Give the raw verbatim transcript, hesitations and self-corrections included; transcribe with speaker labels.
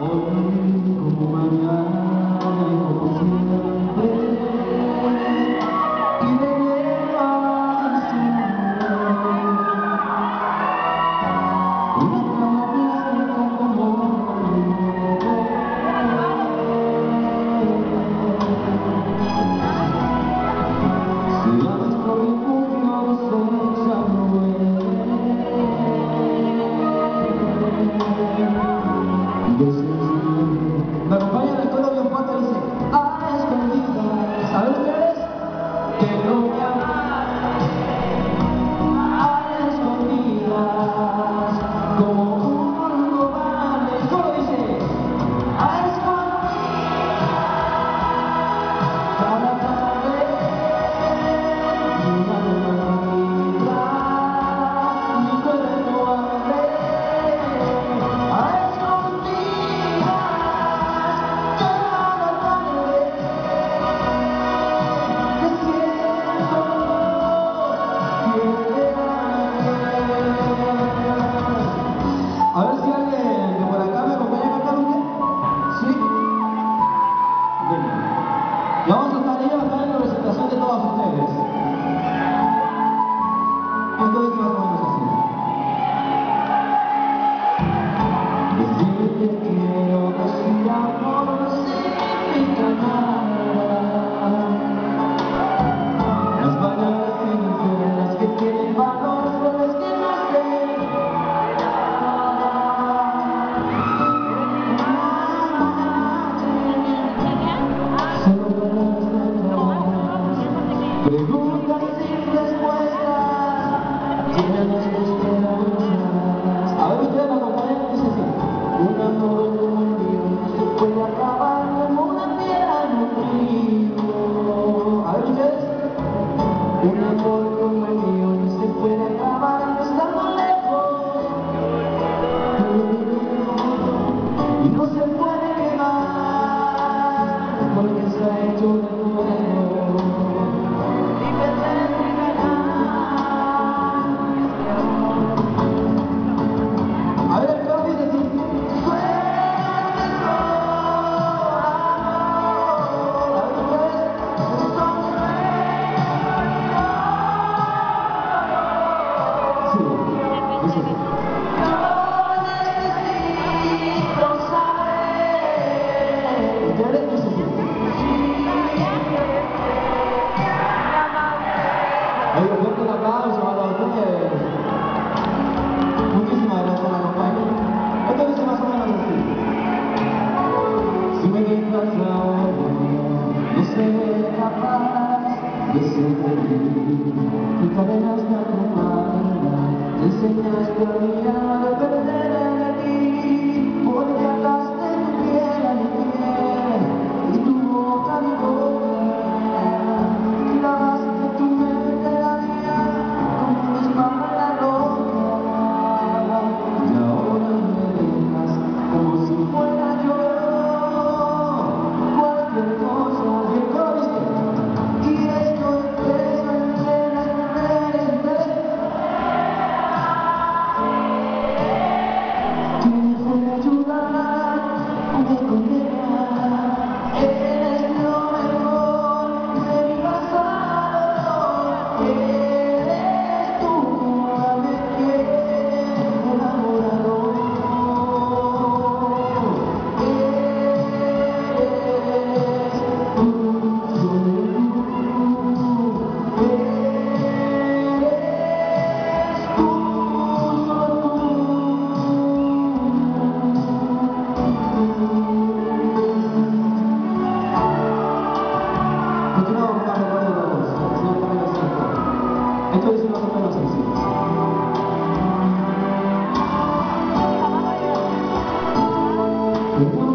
Speaker 1: Hoy como mañana y como siempre, y me llevas una cama blanca como si la nuestro refugio se exanueve. Me acompaña en el coro bien fuerte, dice: a escondidas. ¿Saben ustedes? Que no me aman. A escondidas, como un cobarde. El coro dice: a escondidas, cada tarde, una dormida, mi cuerpo arde. A A ver si alguien de por acá me acompaña a cantar un día. ¿Sí? Venga. Y vamos a estar, ella va a estar en representación de todos ustedes. Esto es más o menos así. Decirte quiero decir amor significa nada. Las palabras sinceras que tienen valor son las que no sé. Preguntas sin respuestas, llenas de esperanzas. A ver, ustedes me acompañan, dice así: un amor como el mío no se puede acabar como una piedra en un río. A ver, ustedes: un amor como el mío no se puede acabar estando lejos, y no se puede quemar porque está hecho de fuego. Oiga, fuerte el aplauso para ustedes. Muchísimas gracias por acompañarme. Esto dice más o menos así: si me dejas ahora, no seré capaz de ser feliz. Tus cadenas me acompañan, te enseñaste a mí a depender de ti, porque ataste tu piel a mi piel y tu boca a mi boca. Esto es más o menos sencillo.